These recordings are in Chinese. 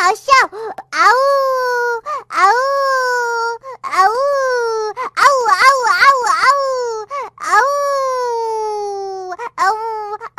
好笑！嗷呜嗷呜嗷呜嗷呜嗷呜嗷呜嗷呜嗷呜嗷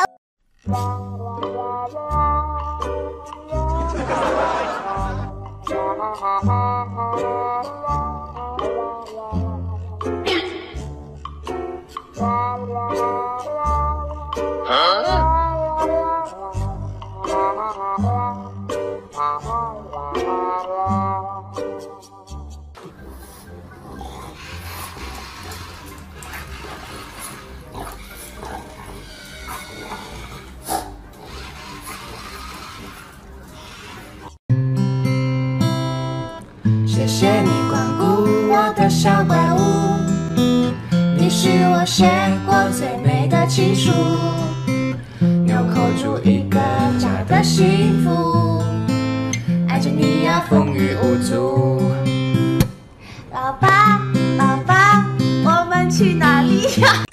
谢谢你光顾我的小怪物，你是我写过最美的情书，纽扣住一个家的幸福，爱着你呀风雨无阻。 老爸，老爸，我们去哪里呀？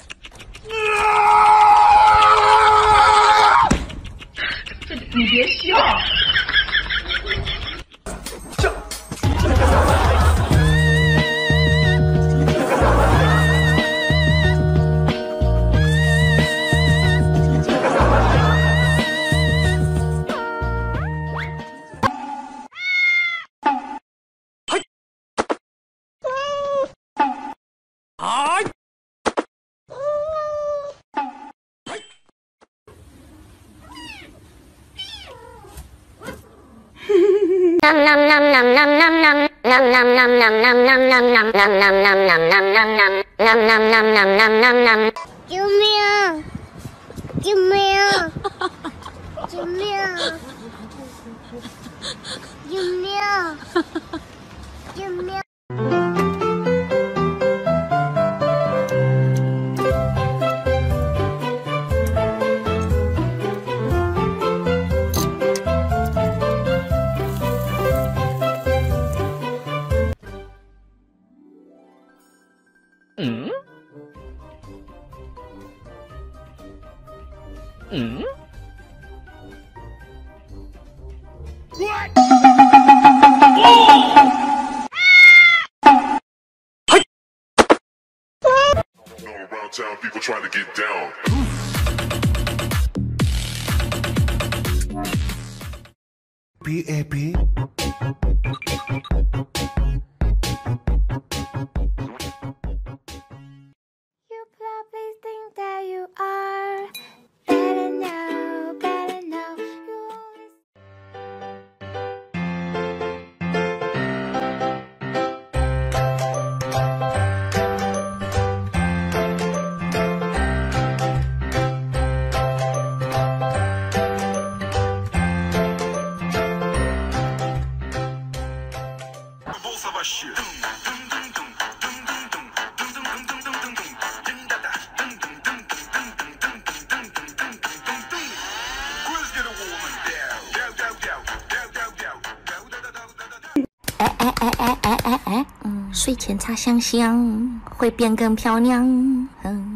你别笑。 救命！救命！救命！救命！救命！ What? Around town, people trying to get down. PAP. You probably think that you are better now, better now. You always... Both of us shit. Quiz get a woman down. 睡前擦香香，会变更漂亮。